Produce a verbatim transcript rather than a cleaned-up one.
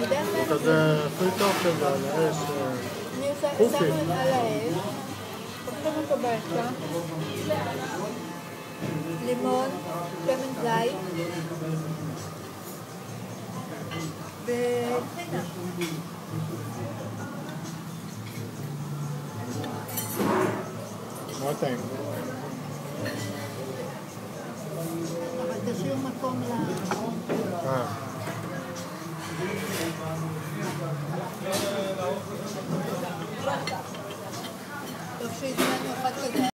זה הכי טוב כזה על האש. אני שמה על האש, פותחים אותו באצה, לימון, שמן זית וטחינה. מאוד טעים. אבל תשאיר מקום ל...